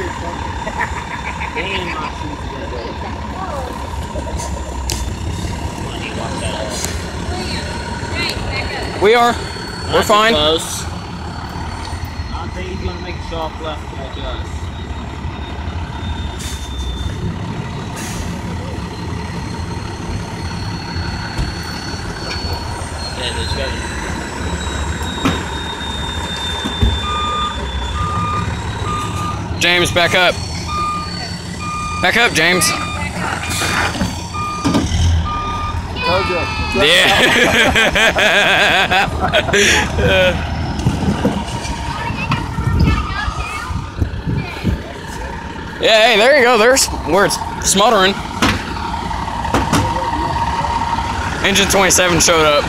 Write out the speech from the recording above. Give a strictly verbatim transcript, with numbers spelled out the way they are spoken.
Damn, my shoes are good. We are. We're fine. Close. I think he's gonna make a sharp left like us. Yeah, there's good. James, back up. Back up, James. Yeah. Yeah, hey, there you go. There's where it's smothering. Engine twenty-seven showed up.